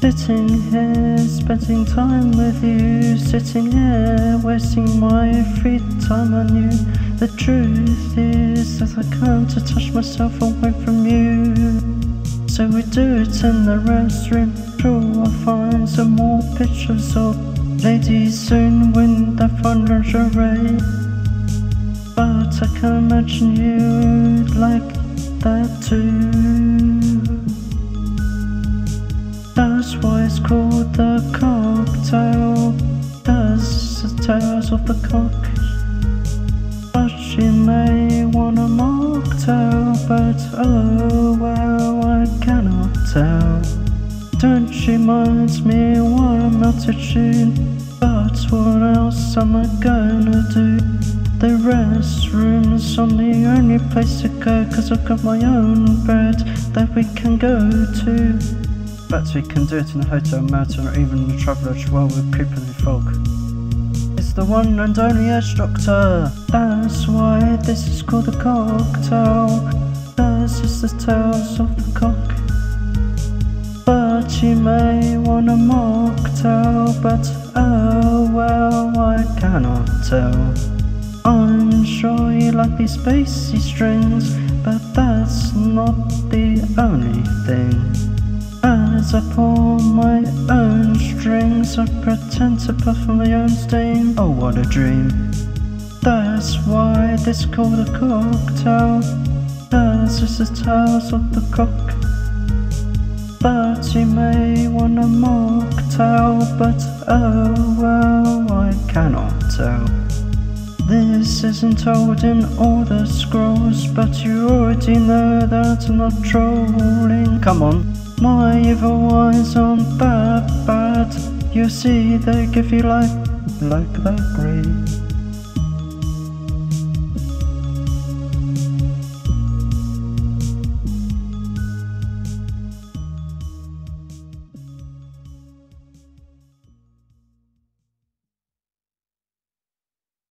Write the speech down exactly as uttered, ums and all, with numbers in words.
Sitting here, spending time with you. Sitting here, wasting my free time on you. The truth is that I can't detach myself away from you. So we do it in the restroom. Sure, I'll find some more pictures of ladies soon when they find lingerie. But I can imagine you'd like that too. That's why it's called the cocktail. That's the tales of the cock. But she may want a mocktail, but oh well, I cannot tell. Don't she mind me while I'm multitude? But what else am I gonna do? The restroom's on the only place to go, cause I've got my own bed that we can go to. But we can do it in a hotel, mountain, or even the Travelodge while we're creeping in fog. It's the one and only Edge Doctor. That's why this is called a cocktail. This is the tales of the cock. But you may want a mocktail, but oh well, I cannot tell. I'm sure you like these spacey strings, but that's not the only thing. As I pull my own strings, I pretend to puff my own steam. Oh, what a dream. That's why this is called a cocktail. This is the tales of the cock. But you may want a mocktail, but oh well, I cannot tell. This isn't told in all the scrolls, but you already know that I'm not trolling. Come on. My evil eyes aren't that bad. You see, they give you like, like that green.